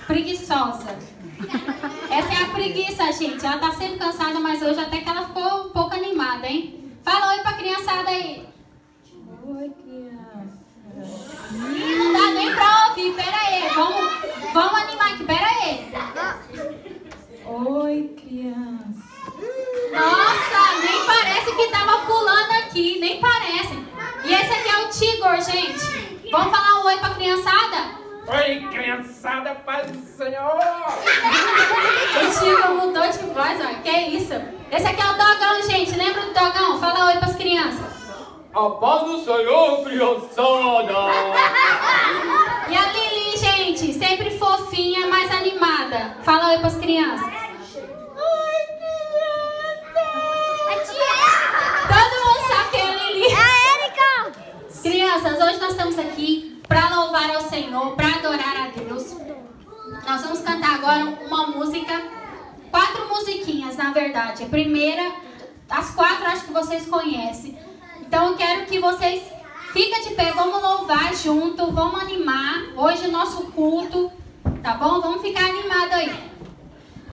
Preguiçosa. Essa é a preguiça, gente. Ela tá sempre cansada, mas hoje até que ela ficou um pouco animada, hein? Fala oi pra criançada aí. Oi, criança. Não dá nem pra ouvir, pera aí. Vamos animar aqui, pera aí. Oi, criança. Nossa, nem parece que tava pulando aqui, nem parece. E esse aqui é o Tigor, gente. Vamos falar um oi pra criançada? Oi, criançada, paz do Senhor! O Tigor mudou de voz, ó. Que isso? Esse aqui é o Dogão, gente. Lembra do Dogão? Fala oi pras crianças. A paz do Senhor, criançada! E a Lili, gente, sempre fofinha, mais animada. Fala oi pras crianças. Oi, criança! Todo mundo sabe quem é a Lili. É a Érica! Crianças, hoje nós estamos aqui para louvar ao Senhor, para adorar a Deus. Nós vamos cantar agora uma música, 4 musiquinhas, na verdade. A primeira, as 4 acho que vocês conhecem. Então eu quero que vocês fiquem de pé, vamos louvar junto, vamos animar hoje o nosso culto, tá bom? Vamos ficar animados aí.